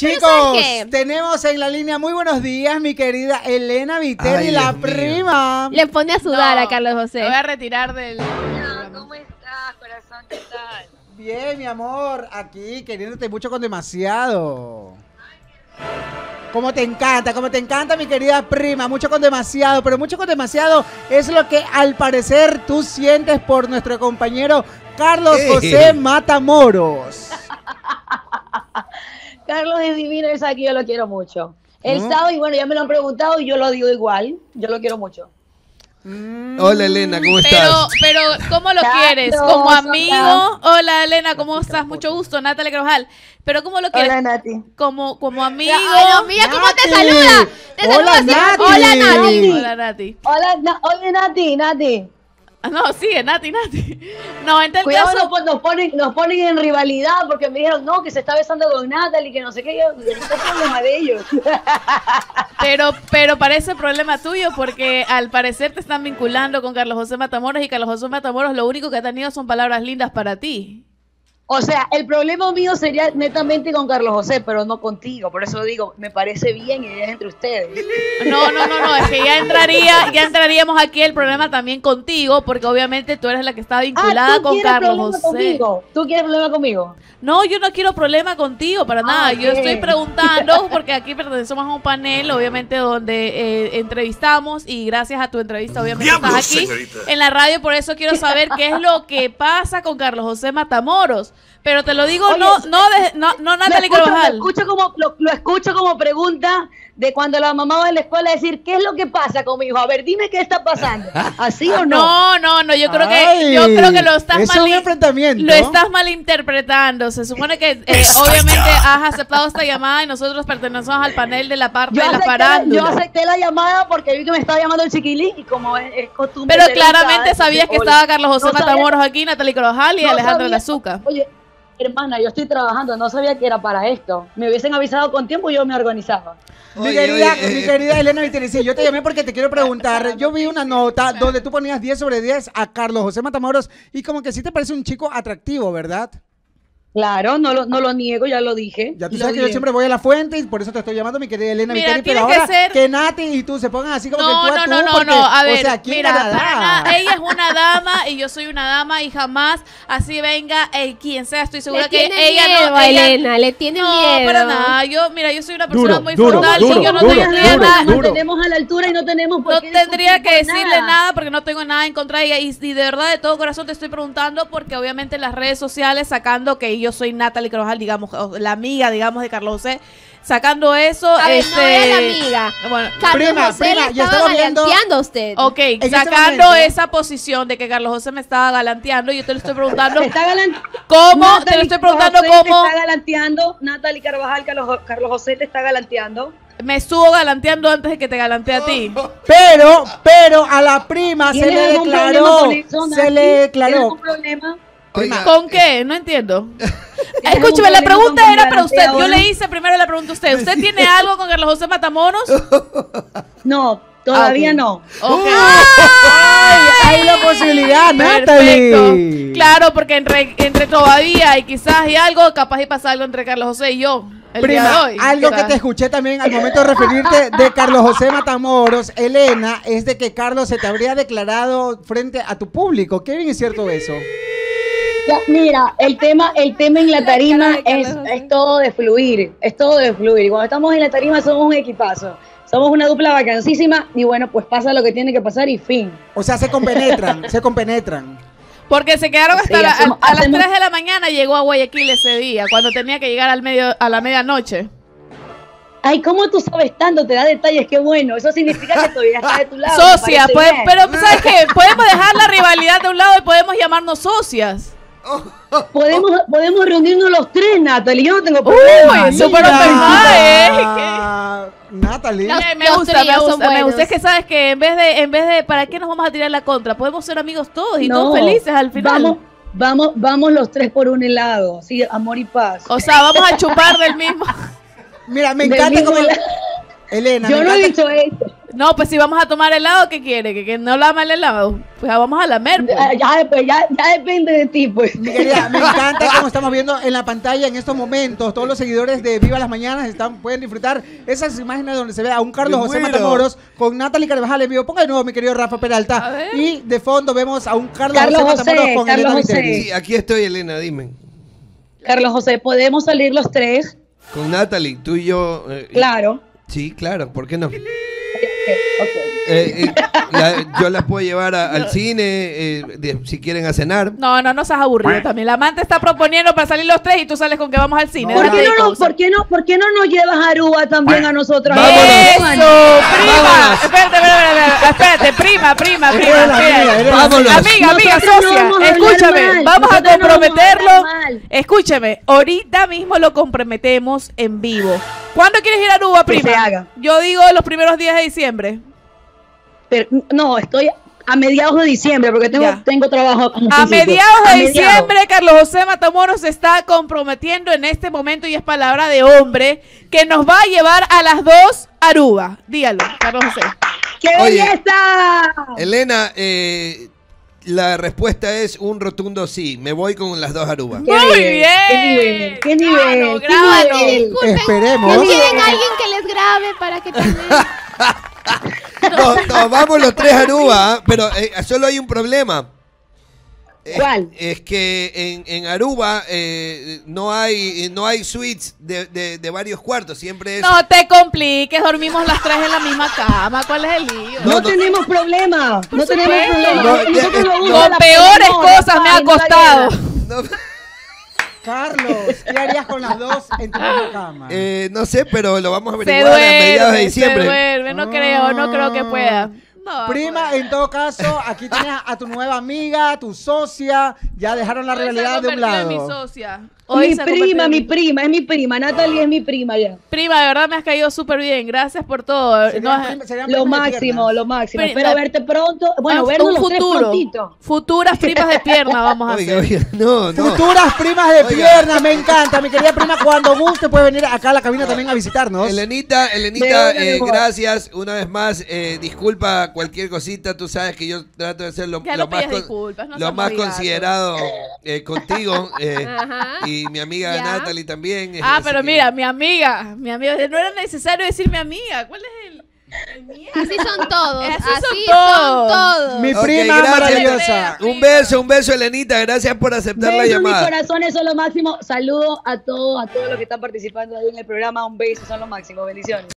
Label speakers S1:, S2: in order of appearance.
S1: Chicos, tenemos en la línea, muy buenos días, mi querida Elena Viteri, la prima.
S2: Le pone a sudar a Carlos José.
S3: Me voy a retirar del...
S4: ¿Cómo estás, corazón? ¿Qué tal?
S1: Bien, mi amor, aquí queriéndote mucho con demasiado. Como te encanta, mi querida prima, mucho con demasiado, pero mucho con demasiado es lo que al parecer tú sientes por nuestro compañero Carlos José Matamoros.
S4: Carlos es divino, él sabe que yo lo quiero mucho. Él sabe, y bueno, ya me lo han preguntado y yo lo digo igual, yo lo quiero mucho.
S5: Hola Elena, ¿cómo estás?
S3: Pero ¿cómo lo quieres? ¿Como amigo? Hola Elena, ¿cómo estás? Mucho gusto, Natalia Carvajal. Pero ¿cómo lo quieres?
S4: Hola Nati.
S3: Como amigo.
S2: Ay, Dios mío, ¿cómo te saluda? Te
S1: Hola,
S2: saluda así.
S1: Nati.
S2: Hola Nati.
S3: Hola Nati.
S4: Oye Nati.
S3: Ah, no, sigue, Nati. No, en tal
S4: Cuidado,
S3: caso...
S4: nos ponen en rivalidad porque me dijeron, no, que se está besando con Natalie, que no sé qué, yo, no es problema de ellos.
S3: Pero parece problema tuyo porque al parecer te están vinculando con Carlos José Matamoros y Carlos José Matamoros lo único que ha tenido son palabras lindas para ti.
S4: O sea, el problema mío sería netamente con Carlos José, pero no contigo. Por eso digo, me parece bien y es entre ustedes.
S3: No, es que ya entraríamos aquí el problema también contigo, porque obviamente tú eres la que está vinculada con Carlos José.
S4: Conmigo. ¿Tú quieres problema conmigo?
S3: No, yo no quiero problema contigo para nada. Yo estoy preguntando porque aquí pertenecemos a un panel, obviamente, donde entrevistamos y gracias a tu entrevista, obviamente, estás aquí en la radio. Por eso quiero saber qué es lo que pasa con Carlos José Matamoros. Pero te lo digo, oye, no Natalia Carvajal.
S4: Lo escucho como pregunta de cuando la mamá va a la escuela a decir, ¿qué es lo que pasa con mi hijo? A ver, dime qué está pasando. ¿Así o no?
S3: No, yo creo que lo estás
S1: lo
S3: estás malinterpretando. Se supone que obviamente has aceptado esta llamada y nosotros pertenecemos al panel de la parte de la farándula.
S4: Yo acepté la llamada porque vi que me estaba llamando el chiquilín y como es costumbre.
S3: Pero claramente sabías que estaba Carlos José Matamoros aquí, Natalia Carvajal y Alejandra Lazuca.
S4: Oye, hermana, yo estoy trabajando, no sabía que era para esto. Me hubiesen avisado con tiempo y yo me organizaba.
S1: Mi querida Elena Viteri, sí, yo te llamé porque te quiero preguntar. Yo vi una nota donde tú ponías 10 sobre 10 a Carlos José Matamoros y como que sí te parece un chico atractivo, ¿verdad?
S4: Claro, no lo niego, ya lo dije.
S1: Ya tú sabes que yo siempre voy a la fuente y por eso te estoy llamando, mi querida Elena Viteri, pero
S3: ahora
S1: que Nati y tú se pongan así como que tú a tú.
S3: No, a ver,
S1: o sea,
S3: mira, ella es una dama y yo soy una dama y jamás así venga quien sea, estoy segura que ella
S2: miedo, Elena, le tiene miedo.
S3: No, para nada, yo soy una persona muy frontal y yo no tendría nada.
S4: Nos tenemos a la altura y no tenemos por
S3: qué tendría que decirle nada porque no tengo nada en contra de ella y de verdad de todo corazón te estoy preguntando porque obviamente en las redes sociales sacando que yo soy Natalia Carvajal, digamos, la amiga, digamos, de Carlos José, sacando eso,
S2: no es la amiga.
S3: Bueno,
S2: Carlos José le estaba galanteando a usted.
S3: Ok, sacando esa posición de que Carlos José me estaba galanteando, yo te lo estoy preguntando. ¿Cómo? Te lo estoy preguntando cómo.
S4: Te está galanteando, Natalia Carvajal, Carlos José te está galanteando.
S3: Me estuvo galanteando antes de que te galantee a ti.
S1: Pero a la prima se le declaró.
S4: ¿Tienes algún problema?
S3: ¿Con qué? No entiendo. Escúcheme, la pregunta era para usted. Yo le hice primero la pregunta a usted. ¿Usted tiene algo con Carlos José Matamoros?
S4: No, todavía no.
S3: Okay.
S1: Hay una posibilidad, Natalie.
S3: Claro, porque entre todavía y quizás y algo, capaz y pasa algo entre Carlos José y yo.
S1: Prima, algo que te escuché también al momento de referirte de Carlos José Matamoros, Elena, es de que Carlos se te habría declarado frente a tu público. ¿Qué bien es cierto eso?
S4: Ya, mira, el tema en la tarima es todo de fluir, es todo de fluir. Cuando estamos en la tarima somos un equipazo, somos una dupla vacancísima y bueno, pues pasa lo que tiene que pasar y fin.
S1: O sea, se compenetran.
S3: Porque se quedaron hasta a las 3 de la mañana, llegó a Guayaquil ese día, cuando tenía que llegar a la medianoche.
S4: Ay, ¿cómo tú sabes tanto? Te da detalles, qué bueno. Eso significa que todavía está de tu lado.
S3: Socia, pero ¿sabes qué? Podemos dejar la rivalidad de un lado y podemos llamarnos socias.
S4: Podemos reunirnos los tres, Natalie. Yo no tengo problema.
S3: Uy, súper
S1: Natalie.
S3: Me gusta. Es que sabes que en vez de ¿para qué nos vamos a tirar la contra? Podemos ser amigos todos y todos felices al final.
S4: Vamos los tres por un helado. Sí, amor y paz.
S3: O sea, vamos a chupar del mismo.
S1: Mira, me encanta como... Elena,
S4: yo no he dicho eso.
S3: No, pues si vamos a tomar helado, ¿qué quiere? ¿Que no lama el helado? Pues vamos a lamer, pues.
S4: Ya depende de ti, pues.
S1: Mi querida, me encanta como estamos viendo en la pantalla en estos momentos. Todos los seguidores de Viva las Mañanas pueden disfrutar esas imágenes donde se ve a un Carlos José Matamoros con Natalie Carvajal en vivo. Ponga de nuevo, mi querido Rafa Peralta. Y de fondo vemos a un Carlos José Matamoros con Elena Viteri.
S5: Sí, aquí estoy, Elena, dime.
S4: Carlos José, ¿podemos salir los tres?
S5: Con Natalie, tú y yo.
S4: Claro.
S5: Sí, claro, ¿por qué no?
S4: Okay.
S5: Yo las puedo llevar al cine, si quieren a cenar.
S3: No seas aburrido también. La amante está proponiendo para salir los tres y tú sales con que vamos al cine.
S4: ¿Por qué no nos llevas a Aruba también a nosotros?
S3: ¡Eso! ¡Prima! Espérate, prima. Amiga, socia, escúchame. Vamos a comprometerlo. Escúcheme, ahorita mismo lo comprometemos en vivo. ¿Cuándo quieres ir a Aruba, prima?
S4: Que se haga.
S3: Yo digo los primeros días de diciembre.
S4: Pero, no, estoy a mediados de diciembre porque tengo trabajo.
S3: A mediados de diciembre, Carlos José Matamoros se está comprometiendo en este momento, y es palabra de hombre, que nos va a llevar a las 2 a Aruba. Dígalo, Carlos José.
S4: ¡Qué belleza!
S5: Elena, la respuesta es un rotundo sí. Me voy con las 2 Aruba.
S3: Muy bien.
S4: ¡Qué nivel!
S2: Disculpen,
S1: Esperemos.
S2: ¿no tienen alguien que les grabe para que también...
S5: No, vamos los 3 a Aruba, pero solo hay un problema.
S4: ¿Cuál?
S5: Es que en Aruba no hay suites de varios cuartos, siempre es...
S3: No te compliques, dormimos las 3 en la misma cama. ¿Cuál es el lío?
S4: No tenemos problema. No tenemos problema.
S3: Con peores cosas me ha costado.
S1: Carlos, ¿qué harías con las 2 en tu misma cama?
S5: No sé, pero lo vamos a averiguar a mediados de diciembre.
S3: Se duerme, no creo que pueda. No,
S1: prima, en todo caso, aquí tienes a tu nueva amiga, tu socia. Ya dejaron la rivalidad de un lado.
S3: Mi socia.
S4: Mi prima, es mi prima. Natalie es mi prima ya.
S3: Prima, de verdad me has caído súper bien. Gracias por todo.
S4: Lo máximo. Espero verte pronto. Bueno, vernos los tres prontito.
S3: Futuras primas de pierna vamos a hacer.
S5: No.
S1: Futuras primas de pierna, me encanta. Mi querida prima, cuando guste puedes venir acá a la cabina también a visitarnos.
S5: Elenita, gracias. Una vez más, disculpa cualquier cosita. Tú sabes que yo trato de ser lo más considerado contigo. Y mi amiga Natalie también.
S3: Pero mira, mi amiga, no era necesario decir mi amiga. ¿Cuál es el miedo?
S2: Así son todos.
S3: Así son todos.
S1: Mi prima maravillosa.
S5: Un beso, Elenita. Gracias por aceptar la llamada.
S4: Mis corazones son lo máximo. Saludos a todos los que están participando ahí en el programa. Un beso, son lo máximo. Bendiciones.